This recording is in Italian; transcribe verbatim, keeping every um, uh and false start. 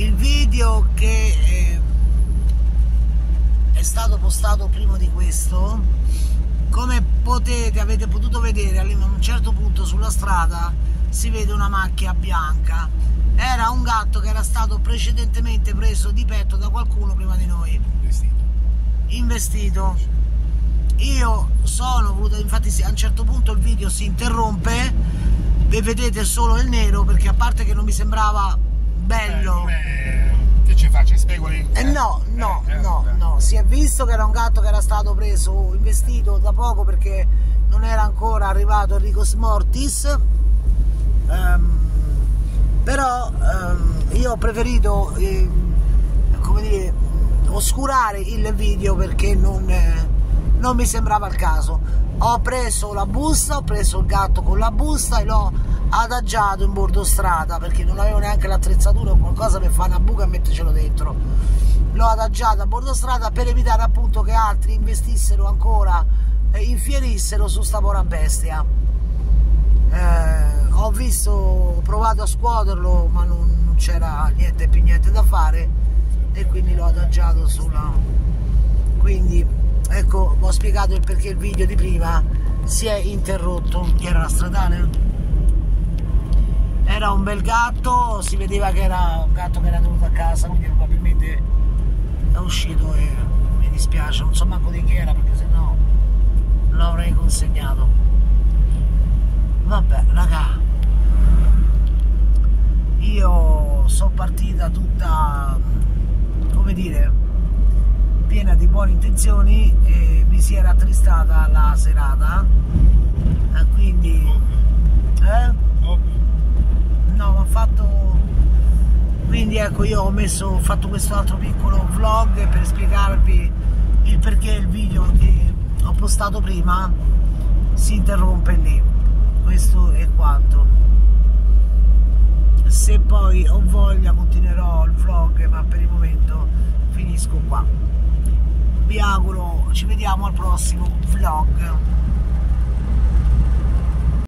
il video che eh, è stato postato prima di questo, come potete avete potuto vedere, a un certo punto sulla strada si vede una macchia bianca. Era un gatto che era stato precedentemente preso di petto da qualcuno prima di noi, investito, investito. Io sono voluto, infatti a un certo punto il video si interrompe e vedete solo il nero, perché a parte che non mi sembrava bello, eh, che ci faccia, spegoli? Eh, no, no, eh, no, eh. no, si è visto che era un gatto che era stato preso, investito da poco, perché non era ancora arrivato Enrico Mortis, um, però um, io ho preferito, eh, come dire, oscurare il video perché non, eh, non mi sembrava il caso. Ho preso la busta, ho preso il gatto con la busta e l'ho adagiato in bordo strada, perché non avevo neanche l'attrezzatura o qualcosa per fare una buca e mettercelo dentro. L'ho adagiato a bordo strada per evitare appunto che altri investissero ancora, eh, infierissero su sta povera bestia. Eh, ho visto, ho provato a scuoterlo, ma non, non c'era niente più niente da fare, e quindi l'ho adagiato sulla... quindi ecco, ho spiegato il perché il video di prima si è interrotto. Che era la stradale? Era un bel gatto, si vedeva che era un gatto che era venuto a casa, quindi probabilmente è uscito e mi dispiace, non so manco di chi era, perché sennò lo avrei consegnato. Vabbè raga, io sono partita tutta, come dire, piena di buone intenzioni, e mi si era attristata la serata, e quindi eh? no, ho fatto, quindi ecco, io ho messo, ho fatto questo altro piccolo vlog per spiegarvi il perché il video che ho postato prima si interrompe lì. Questo è quanto. Se poi ho voglia continuerò il vlog, ma per il momento finisco qua. Vi auguro, ci vediamo al prossimo vlog.